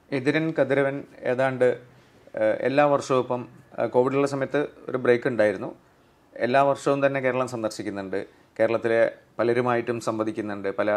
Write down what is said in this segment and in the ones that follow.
എതിരൻ കതിരവൻ ഏതാണ്ട് എല്ലാ വർഷവും ഇപ്പം കോവിഡുള്ള സമയത്ത് ഒരു ബ്രേക്ക് ഉണ്ടായിരുന്നു. എല്ലാ വർഷവും തന്നെ കേരളം സന്ദർശിക്കുന്നുണ്ട്. കേരളത്തിലെ പലരുമായിട്ടും സംവദിക്കുന്നുണ്ട്. പല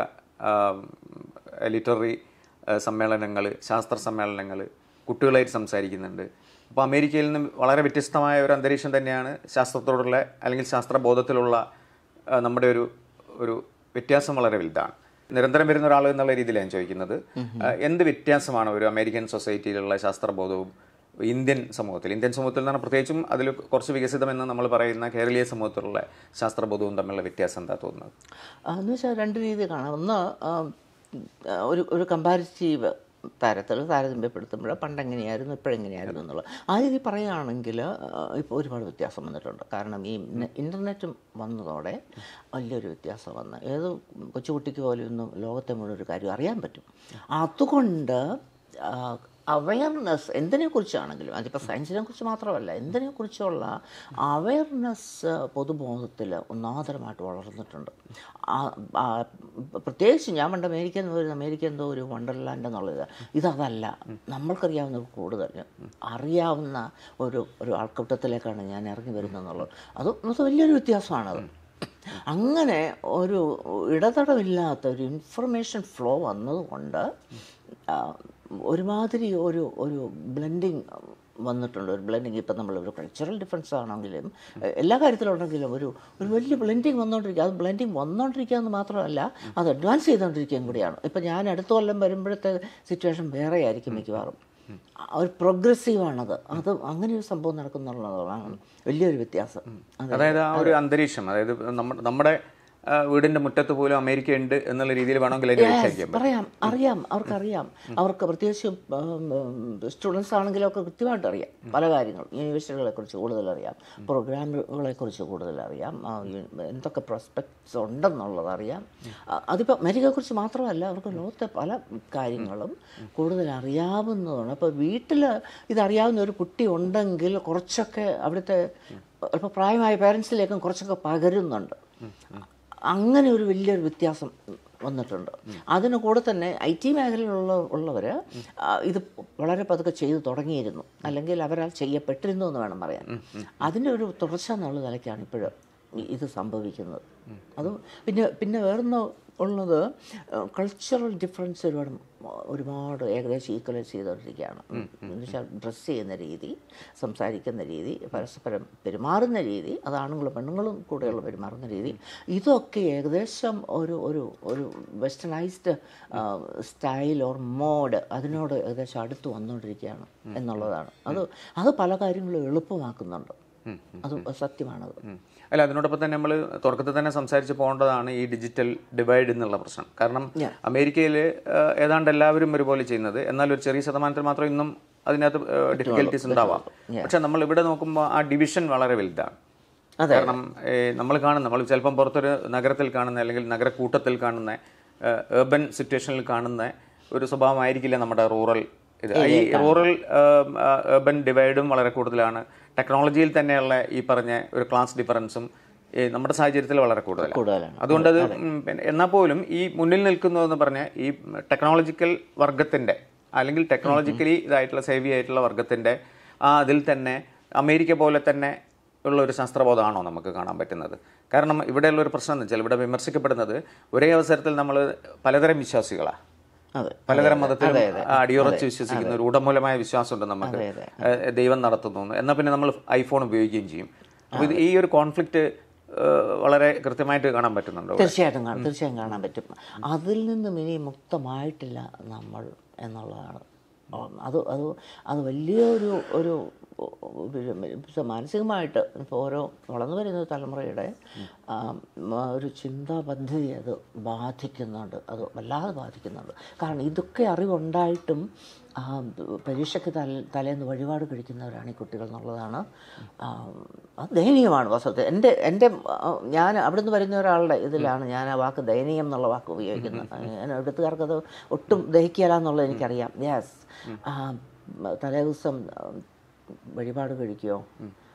ലിറ്റററി സമ്മേളനങ്ങൾ, ശാസ്ത്ര സമ്മേളനങ്ങൾ, കുട്ടികളായിട്ട് സംസാരിക്കുന്നുണ്ട്. അപ്പോൾ അമേരിക്കയിൽ നിന്ന് വളരെ വ്യത്യസ്തമായ ഒരു അന്തരീക്ഷം തന്നെയാണ് ശാസ്ത്രത്തോടുള്ള അല്ലെങ്കിൽ ശാസ്ത്രബോധത്തിലുള്ള നമ്മുടെ ഒരു വ്യത്യാസം വളരെ വലുതാണ്. നിരന്തരം വരുന്ന ഒരാൾ എന്നുള്ള രീതിയിലാണ് ഞാൻ ചോദിക്കുന്നത്. എന്ത് വ്യത്യാസമാണ് ഒരു അമേരിക്കൻ സൊസൈറ്റിയിലുള്ള ശാസ്ത്രബോധവും ഇന്ത്യൻ സമൂഹത്തിൽ നിന്നാണ് പ്രത്യേകിച്ചും അതിൽ കുറച്ച് വികസിതമെന്ന് നമ്മൾ പറയുന്ന കേരളീയ സമൂഹത്തിലുള്ള ശാസ്ത്രബോധവും തമ്മിലുള്ള വ്യത്യാസം എന്താ തോന്നുന്നത്? എന്ന് വെച്ചാൽ രണ്ട് രീതി കാണാം. ഒന്ന് ഒരു കമ്പാരിറ്റീവ് താരതമ്യപ്പെടുത്തുമ്പോൾ പണ്ടെങ്ങനെയായിരുന്നു ഇപ്പോഴെങ്ങനെയായിരുന്നു എന്നുള്ളത് ആ രീതി പറയുകയാണെങ്കിൽ ഇപ്പോൾ ഒരുപാട് വ്യത്യാസം വന്നിട്ടുണ്ട്. കാരണം ഈ ഇൻ്റർനെറ്റും വന്നതോടെ വലിയൊരു വ്യത്യാസം വന്ന് ഏത് കൊച്ചുകുട്ടിക്ക് പോലും ഒന്നും ലോകത്തെ മുഴുവൻ ഒരു കാര്യം അറിയാൻ പറ്റും. അതുകൊണ്ട് അവയർനെസ് എന്തിനെക്കുറിച്ചാണെങ്കിലും, അതിപ്പോൾ സയൻസിനെ കുറിച്ച് മാത്രമല്ല, എന്തിനെക്കുറിച്ചുള്ള അവയർനെസ് പൊതുബോധത്തിൽ ഒന്നാന്തരമായിട്ട് വളർന്നിട്ടുണ്ട്. പ്രത്യേകിച്ച് ഞാൻ പണ്ട് അമേരിക്ക എന്തോ ഒരു വണ്ടർലാൻഡ് എന്നുള്ളത്, ഇതല്ല. നമ്മൾക്കറിയാവുന്ന കൂടുതൽ അറിയാവുന്ന ഒരു ആൾക്കൂട്ടത്തിലേക്കാണ് ഞാൻ ഇറങ്ങി വരുന്നതെന്നുള്ളത്. അത് വലിയൊരു വ്യത്യാസമാണത്. അങ്ങനെ ഒരു ഇടതടവില്ലാത്ത ഒരു ഇൻഫർമേഷൻ ഫ്ലോ വന്നതുകൊണ്ട് ഒരുമാതിരി ഒരു ബ്ലെൻഡിങ് വന്നിട്ടുണ്ട്. ഒരു ബ്ലെൻഡിങ് ഇപ്പം നമ്മളൊരു കൾച്ചറൽ ഡിഫറൻസ് ആണെങ്കിലും എല്ലാ കാര്യത്തിലുണ്ടെങ്കിലും ഒരു വലിയ ബ്ലെൻഡിങ് വന്നുകൊണ്ടിരിക്കുക. അത് ബ്ലെൻഡിങ് വന്നുകൊണ്ടിരിക്കുക എന്ന് മാത്രമല്ല, അത് അഡ്വാൻസ് ചെയ്തുകൊണ്ടിരിക്കുകയും കൂടിയാണ്. ഇപ്പം ഞാൻ അടുത്ത കൊല്ലം വരുമ്പോഴത്തെ സിറ്റുവേഷൻ വേറെ ആയിരിക്കും മിക്കവാറും. ഒരു പ്രോഗ്രസീവാണത്. അങ്ങനെ ഒരു സംഭവം നടക്കുന്നുള്ളതാണ് വലിയൊരു വ്യത്യാസം. അതായത് ആ ഒരു അന്തരീക്ഷം, അതായത് നമ്മുടെ വീടിന്റെ മുറ്റത്ത് പോലും അമേരിക്ക ഉണ്ട് എന്നുള്ള രീതിയിൽ വേണമെങ്കിൽ അറിയാം. അവർക്കറിയാം. അവർക്ക് പ്രത്യേകിച്ച് സ്റ്റുഡൻസ് ആണെങ്കിലും ഒക്കെ കൃത്യമായിട്ട് അറിയാം പല കാര്യങ്ങളും. യൂണിവേഴ്സിറ്റികളെ കുറിച്ച് കൂടുതൽ അറിയാം, പ്രോഗ്രാമുകളെ കുറിച്ച് കൂടുതൽ അറിയാം, എന്തൊക്കെ പ്രോസ്പെക്ട്സ് ഉണ്ടെന്നുള്ളത് അറിയാം. അതിപ്പോൾ അമേരിക്കയെക്കുറിച്ച് മാത്രമല്ല, അവർക്ക് ലോകത്തെ പല കാര്യങ്ങളും കൂടുതൽ അറിയാവുന്നതാണ്. അപ്പോൾ വീട്ടിൽ ഇതറിയാവുന്ന ഒരു കുട്ടി ഉണ്ടെങ്കിൽ കുറച്ചൊക്കെ അവിടുത്തെ ഇപ്പോൾ പ്രായമായ പേരൻസിലേക്കും കുറച്ചൊക്കെ പകരുന്നുണ്ട്. അങ്ങനെ ഒരു വലിയൊരു വ്യത്യാസം വന്നിട്ടുണ്ട്. അതിന് കൂടെ തന്നെ IT മേഖലയിലുള്ളവർ ഇത് വളരെ പതുക്കെ ചെയ്തു തുടങ്ങിയിരുന്നു, അല്ലെങ്കിൽ അവരാൽ ചെയ്യപ്പെട്ടിരുന്നു എന്ന് വേണം പറയാൻ. അതിൻ്റെ ഒരു തുടർച്ച എന്നുള്ള നിലയ്ക്കാണ് ഇപ്പോഴും ഇത് സംഭവിക്കുന്നത്. അത് പിന്നെ വേറൊന്ന് ഉള്ളത്, കൾച്ചറൽ ഡിഫറൻസ് ഒരുപാട് ഏകദേശം ഈക്വലൈസ് ചെയ്തുകൊണ്ടിരിക്കുകയാണ്. എന്നുവെച്ചാൽ ഡ്രസ്സ് ചെയ്യുന്ന രീതി, സംസാരിക്കുന്ന രീതി, പരസ്പരം പെരുമാറുന്ന രീതി, അത് ആണുങ്ങളും പെണ്ണുങ്ങളും കൂടെയുള്ള പെരുമാറുന്ന രീതി, ഇതൊക്കെ ഏകദേശം ഒരു വെസ്റ്റേണൈസ്ഡ് സ്റ്റൈൽ ഓർ മോഡ് അതിനോട് ഏകദേശം അടുത്ത് വന്നുകൊണ്ടിരിക്കുകയാണ് എന്നുള്ളതാണ്. അത് പല കാര്യങ്ങളും എളുപ്പമാക്കുന്നുണ്ട്. അത് സത്യമാണത്. അല്ല, അതിനോടൊപ്പം തന്നെ നമ്മൾ തുടക്കത്തിൽ തന്നെ സംസാരിച്ച് പോകേണ്ടതാണ് ഈ ഡിജിറ്റൽ ഡിവൈഡ് എന്നുള്ള പ്രശ്നം. കാരണം അമേരിക്കയിൽ ഏതാണ്ട് എല്ലാവരും ഒരുപോലെ ചെയ്യുന്നത്, എന്നാൽ ഒരു ചെറിയ ശതമാനത്തിൽ മാത്രം ഇന്നും അതിനകത്ത് ഡിഫിക്കൽട്ടീസ് ഉണ്ടാവാം. പക്ഷെ നമ്മൾ ഇവിടെ നോക്കുമ്പോൾ ആ ഡിവിഷൻ വളരെ വലുതാണ്. കാരണം നമ്മൾ ചിലപ്പം പുറത്തൊരു നഗരത്തിൽ കാണുന്ന അല്ലെങ്കിൽ നഗരക്കൂട്ടത്തിൽ കാണുന്ന ഏർബൻ സിറ്റുവേഷനിൽ കാണുന്ന ഒരു സ്വഭാവമായിരിക്കില്ല നമ്മുടെ റൂറൽ ഇത്. ഈ റൂറൽ ഏർബൻ ഡിവൈഡും വളരെ കൂടുതലാണ്. ടെക്നോളജിയിൽ തന്നെയുള്ള ഈ പറഞ്ഞ ഒരു ക്ലാസ് ഡിഫറൻസും നമ്മുടെ സാഹചര്യത്തിൽ വളരെ കൂടുതലാണ്. അതുകൊണ്ട് അത് എന്നാൽ പോലും ഈ മുന്നിൽ നിൽക്കുന്നതെന്ന് പറഞ്ഞാൽ ഈ ടെക്നോളജിക്കൽ വർഗത്തിൻ്റെ അല്ലെങ്കിൽ ടെക്നോളജിക്കലി ഇതായിട്ടുള്ള സേവി ആയിട്ടുള്ള വർഗത്തിൻ്റെ അതിൽ തന്നെ അമേരിക്ക പോലെ തന്നെ ഉള്ള ഒരു ശാസ്ത്രബോധമാണോ നമുക്ക് കാണാൻ പറ്റുന്നത്? കാരണം ഇവിടെയുള്ള ഒരു പ്രശ്നം എന്ന് വെച്ചാൽ ഇവിടെ വിമർശിക്കപ്പെടുന്നത് ഒരേ അവസരത്തിൽ നമ്മൾ പലതരം വിശ്വാസികളാണ്, പലതരം മതത്തിലും അടിയുറച്ച് വിശ്വസിക്കുന്ന ഒരു ഉടമൂലമായ വിശ്വാസമുണ്ട് നമുക്ക്, ദൈവം നടത്തുന്നു. എന്നാൽ പിന്നെ നമ്മൾ ഐഫോൺ ഉപയോഗിക്കുകയും ചെയ്യും. അപ്പോൾ ഈ ഒരു കോൺഫ്ലിക്റ്റ് വളരെ കൃത്യമായിട്ട് കാണാൻ പറ്റുന്നുണ്ടോ? തീർച്ചയായും കാണാൻ പറ്റും. അതിൽ നിന്നും ഇനി മുക്തമായിട്ടില്ല നമ്മൾ എന്നുള്ളതാണ്. അത് വലിയൊരു മാനസികമായിട്ട് ഇപ്പോൾ ഓരോ വളർന്നു വരുന്ന തലമുറയുടെ ഒരു ചിന്താ പദ്ധതി അത് ബാധിക്കുന്നുണ്ട്. അത് വല്ലാതെ ബാധിക്കുന്നുണ്ട്. കാരണം ഇതൊക്കെ അറിവുണ്ടായിട്ടും പരീക്ഷയ്ക്ക് തലേന്ന് വഴിപാട് കഴിക്കുന്നവരാണ് ഈ കുട്ടികൾ എന്നുള്ളതാണ്. അത് ദയനീയമാണ് വാസ്തവത്തിൽ. ഞാൻ അവിടുന്ന് വരുന്ന ഒരാളുടെ ഇതിലാണ് ഞാൻ ആ വാക്ക് ദയനീയം എന്നുള്ള വാക്ക് ഉപയോഗിക്കുന്നത്. ഞാൻ അവിടുത്തുകാർക്കത് ഒട്ടും ദഹിക്കില്ല എന്നുള്ളത് എനിക്കറിയാം. യെസ്, തലേ ദിവസം വഴിപാട് കഴിക്കുകയോ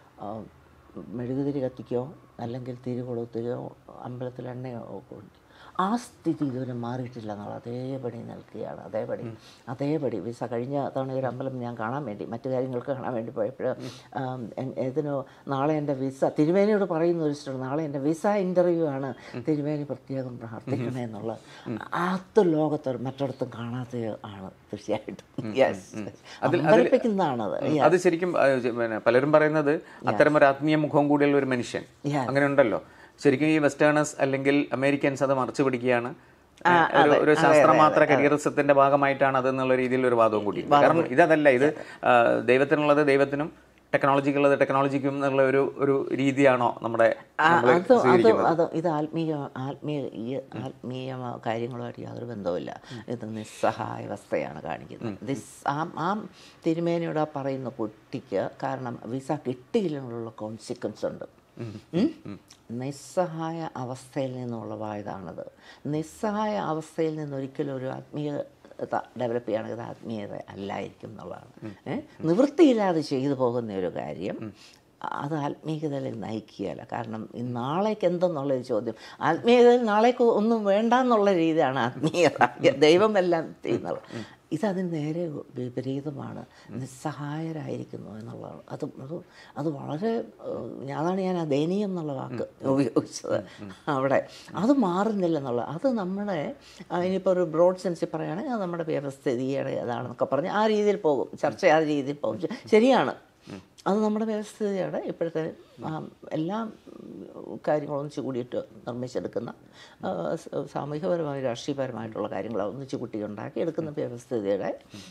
മെഴുകുതിരി കത്തിക്കോ അല്ലെങ്കിൽ തിരി കൊളുത്തുകയോ അമ്പലത്തിൽ എണ്ണയോ ഒക്കെ ആ സ്ഥിതി ഇതുവരെ മാറിയിട്ടില്ല എന്നുള്ള അതേപടി നിൽക്കുകയാണ്. അതേപടി വിസ കഴിഞ്ഞ തവണ ഒരു അമ്പലം ഞാൻ കാണാൻ വേണ്ടി മറ്റു കാര്യങ്ങൾക്ക് കാണാൻ വേണ്ടി പോയപ്പോൾ ഏതിനോ നാളെ എൻ്റെ വിസ തിരുമേനിയോട് പറയുന്ന ഒരു ഇഷ്ടമാണ്, നാളെ എൻ്റെ വിസ ഇൻ്റർവ്യൂ ആണ്, തിരുമേനി പ്രത്യേകം പ്രാർത്ഥിക്കണേ എന്നുള്ള അത് ലോകത്ത് മറ്റിടത്തും കാണാത്ത ആണ് തീർച്ചയായിട്ടും. അമ്പലിപ്പിക്കുന്നതാണത്. അത് ശരിക്കും പലരും പറയുന്നത് അത്തരമൊരു ആത്മീയ മുഖം കൂടിയുള്ള ഒരു മനുഷ്യൻ അങ്ങനെ ഉണ്ടല്ലോ. ശരിക്കും ഈ വെസ്റ്റേണേഴ്സ് അല്ലെങ്കിൽ അമേരിക്കൻസ് അത് മറച്ചു പിടിക്കുകയാണ്, ഒരു ശാസ്ത്രമാത്ര കരിയറിസത്തിന്റെ ഭാഗമായിട്ടാണ് അതെന്നുള്ള രീതിയിൽ ഒരു വാദവും കൂടി. കാരണം ഇതല്ല, ഇത് ദൈവത്തിനുള്ളത് ദൈവത്തിനും ടെക്നോളജിക്കുള്ളത് ടെക്നോളജിക്കും എന്നുള്ള ഒരു രീതിയാണോ നമ്മുടെ ഇത് ആത്മീയ കാര്യങ്ങളുമായിട്ട് യാതൊരു ബന്ധവുമില്ല. ഇത് നിസ്സഹായാവസ്ഥയാണ് കാണിക്കുന്നത്. ആ തിരുമേനിയോട് പറയുന്ന കുട്ടിക്ക് കാരണം വിസ കിട്ടിയില്ലെന്നുള്ള കോൺസിക്വൻസ് ഉണ്ട്. നിസ്സഹായ അവസ്ഥയിൽ നിന്നുള്ളതായതാണത്. നിസ്സഹായ അവസ്ഥയിൽ നിന്നൊരിക്കലും ഒരു ആത്മീയ ഡെവലപ്പ് ചെയ്യുകയാണെങ്കിൽ ആത്മീയത അല്ലായിരിക്കും എന്നുള്ളതാണ്. നിവൃത്തിയില്ലാതെ ചെയ്തു പോകുന്ന ഒരു കാര്യം അത് ആത്മീയതയിലേക്ക് നയിക്കുകയല്ല. കാരണം ഈ നാളേക്ക് എന്തെന്നുള്ളൊരു ചോദ്യം, ആത്മീയതയിൽ നാളേക്ക് ഒന്നും വേണ്ട എന്നുള്ള രീതിയാണ് ആത്മീയത, ദൈവമെല്ലാം ചെയ്യുന്നത്. ഇതതിന് നേരെ വിപരീതമാണ്, നിസ്സഹായരായിരിക്കുന്നു എന്നുള്ളതാണ്. അത് വളരെ അതാണ് ഞാൻ ആ ദയനീയം എന്നുള്ള വാക്ക് ഉപയോഗിച്ചത് അവിടെ. അത് മാറുന്നില്ല എന്നുള്ളത്. അത് നമ്മുടെ ഇനിയിപ്പോൾ ഒരു ബ്രോഡ് സെൻസിൽ പറയുകയാണെങ്കിൽ അത് നമ്മുടെ വ്യവസ്ഥിതിയുടെ അതാണെന്നൊക്കെ പറഞ്ഞ് ആ രീതിയിൽ പോകും, ചർച്ച ആ രീതിയിൽ പോകും. ശരിയാണ്, അത് നമ്മുടെ വ്യവസ്ഥിതിയുടെ ഇപ്പോഴത്തെ എല്ലാ കാര്യങ്ങളും ഒന്നിച്ച് കൂടിയിട്ട് നിർമ്മിച്ചെടുക്കുന്ന സാമൂഹികപരമായ രാഷ്ട്രീയപരമായിട്ടുള്ള കാര്യങ്ങൾ ഒന്നിച്ച് കൂട്ടി ഉണ്ടാക്കി എടുക്കുന്ന വ്യവസ്ഥിതിയുടെ